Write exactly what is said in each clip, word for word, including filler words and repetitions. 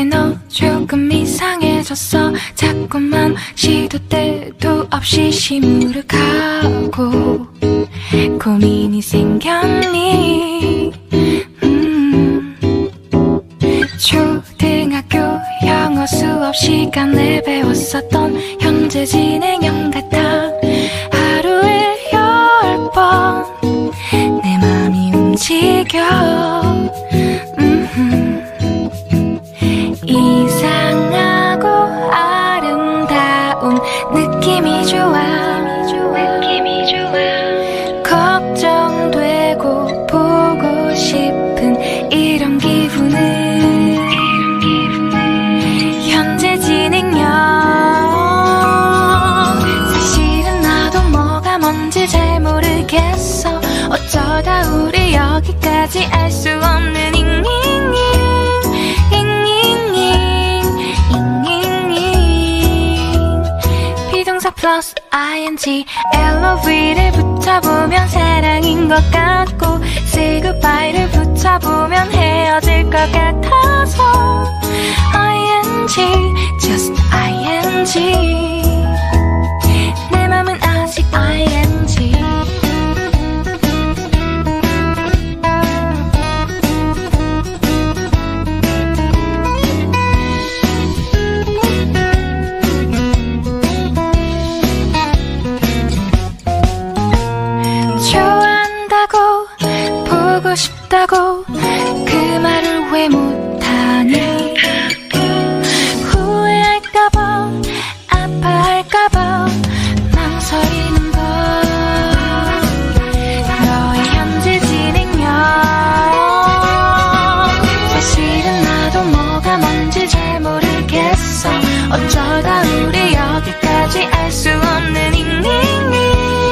그래 너 조금 이상해졌어. 자꾸만 시도 때도 없이 시무룩하고 고민이 생겼니. 음. 초등학교 영어 수업 시간에 배웠었던 현재 진행형 같아. 하루에 열 번 내 맘이 움직여. 음흠. 이상하고 아름다운 느낌이 좋아. 느낌이 좋아. 걱정되고 보고 싶은 이런 기분은 현재 진행형. 사실은 나도 뭐가 뭔지 잘 모르겠어. 어쩌다 우리 여기까지 알 수 없는 잉잉잉 잉잉잉 잉잉잉. 비동사 플러스 ing 엘오브이를 붙여보면 사랑인 것 같고 say goodbye를 붙여보면 헤어질 것 같아서 ing just ing. 내 맘은 아직 ing. 보고 싶다고 그 말을 왜 못하니. 후회할까봐 아파할까봐 망설이는 걸. 너의 현재 진행형. 사실은 나도 뭐가 뭔지 잘 모르겠어. 어쩌다 우리 여기까지 알 수 없는 잉잉잉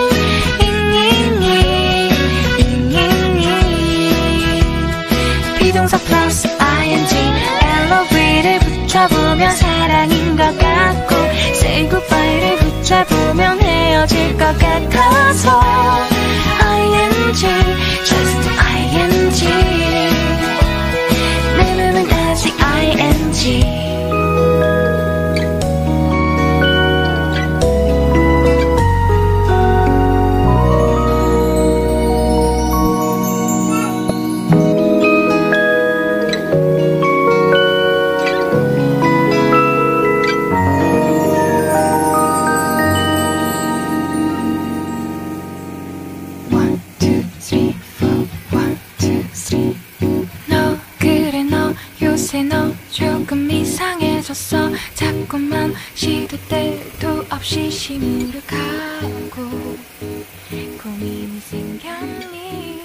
비동사 플러스 ing 엘오브이를 붙여보면 사랑인 것 같고 say goodbye를 붙여보면 헤어질 것 같아서 ing just ing. 내 맘은 아직 ing. 너 조금 이상해졌어. 자꾸만 시도 때도 없이 시무룩하고 고민이 생겼니.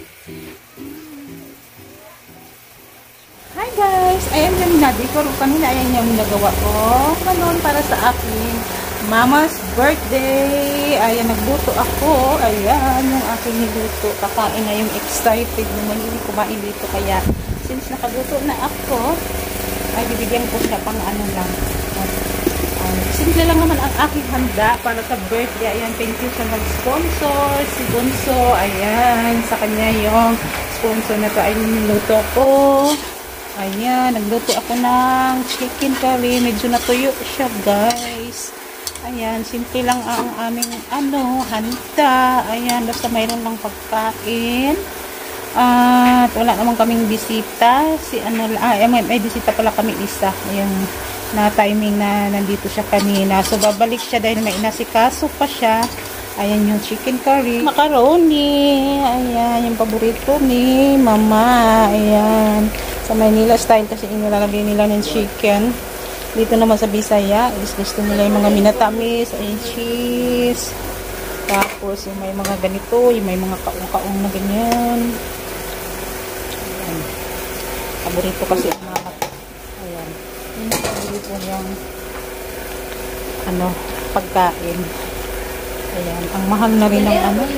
Hi guys! Ayan yung nabikor ko kanina. Ayan yung nagawa ko ngayon para sa aking mama's birthday. Ayan, nagluto ako. Ayan, yung aking niluto. Kakain na yung excited naman yung kumain dito. Kaya since nakaluto na ako, ay bibigyan ko siya pang ano lang. Um, simple lang naman ang aking handa para sa birthday. Ayan, thank you sa nag-sponsor. Si Bunso, ayan, sa kanya yung sponsor na to ay niluto ko. Ayan, nagluto ako ng chicken curry. Medyo natuyo siya, guys. Ayan, simple lang ang aming ano, handa. Ayan, basta mayroon lang pagkain. At wala naman kaming bisita. Si ano, ah, may, may bisita pala kami isa. Ayan, na timing na nandito siya kanina. So, babalik siya dahil may inasikaso pa siya. Ayan yung chicken curry. Macaroni. Ayan, yung paborito ni Mama. Ayan. Sa Manila style kasi inilalagay nila ng chicken. Dito naman sa Bisaya, is gusto nila yung mga minatamis, ay cheese. Tapos yung may mga ganito, yung may mga kaong-kaong na ganyan. Ayan. Paborito kasi ang mga, ayan. Yung paborito yung ano, pagkain. Ayan, ang mahal na rin ng ano.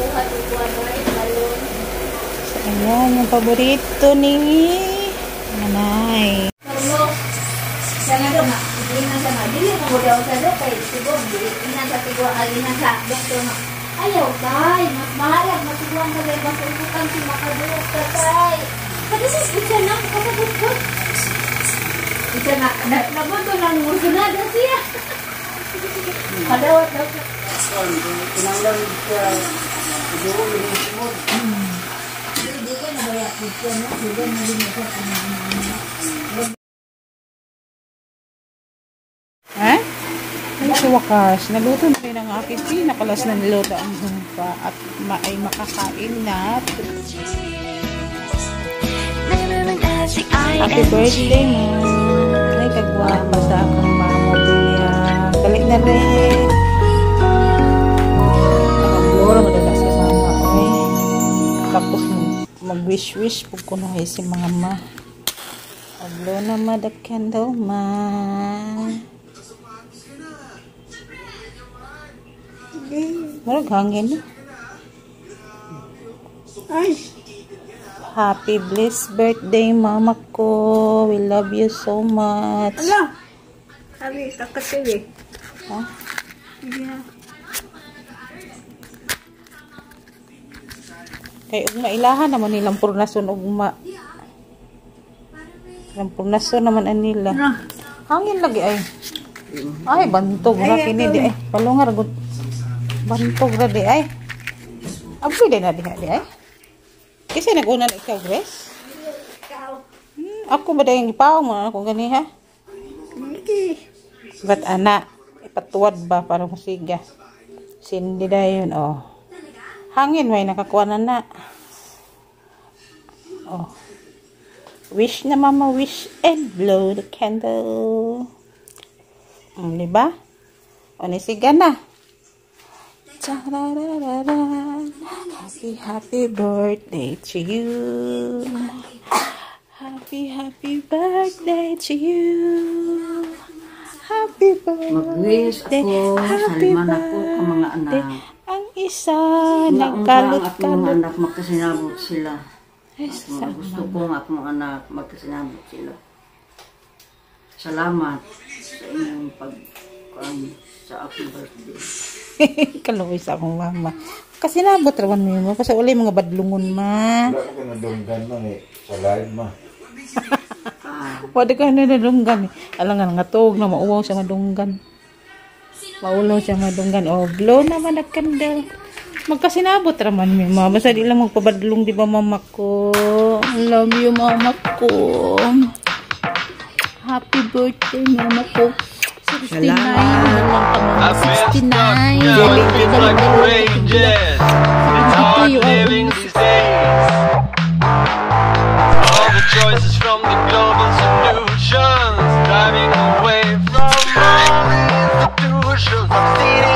So, ayan, yung paborito ni Nanay. Sana daw nga, hindi na sana. Dili mo daw sa daw kay siguro, hindi na sa tigwa, alin na sa doktor nga. Ayaw, tay, mas mahalag, matiguan ka dahil basta upukan si makadulog ka, tay. Kasi sis, good siya na, kasagot ko. Isa na, na nabuto lang mo sunada siya. Padawat daw siya. Pinanglan siya. Doon yung simod. Hindi ko nabayat dito, no? Hindi ko nalimutan ang mga. Eh? Ay, sa wakas, naluto na rin ang aking pinakalas na niluto ang humpa at ma ay makakain na. Happy birthday mo. Ay, kagwapa sa akong mamo biya. Balik na rin. Nakablora, madalas ka mama. Ay. Tapos mag-wish-wish po ko na si mga ma. Aglo na madakyan daw ma. Marag hangin. Ay. Happy blessed birthday, mama ko. We love you so much. Ala! Sabi, kakasiwi. Ha? Yeah. Kay ugma ilahan naman nilang purnason ugma. Ilang purnason naman an nila. Hangin lagi ay. Ay, bantog ra kini di ay. Palungar gud. Bantog ra di ay. Apoy din na diha di ay. Kasi nag-una na ikaw, Grace? Hmm, ako ba dahil ipaw mo ako gani ha? Ba't anak? Ipatuwad ba para musiga? Sindi dayon, oh. Hangin may nakakuha na na. Oh. Wish na mama, wish and blow the candle. Hmm, diba? O, nisiga na. Happy, happy birthday to you. Happy, happy birthday to you. Happy birthday. Mag-wish ako, saliman ako ka mga anak. Ang isa, nagkalot-kalot. Ang akong mga anak, magkasinabot sila. Ay, Mga gusto ko ang akong anak, magkasinabot sila. Salamat sa inyong pag um, sa aking birthday. Kaluoy sa akong mama. Kasi nabot raman mo mo. Kasi uli mga badlungon ma. Wala ka nadunggan man eh. Sa live ma. Wala ka nadunggan eh. Alam nga nga tuog na mauwaw siya madunggan. Maulaw siya madunggan. Oh, blow naman nagkandal. Magkasinabot raman mo ma. Basta di lang magpabadlong di ba mama ko. I love you mama ko. Happy birthday mama ko. I've been stuck young, it's like a rages. It's hard living these days. All the choices from the global solutions, driving away from all institutions. I've seen it.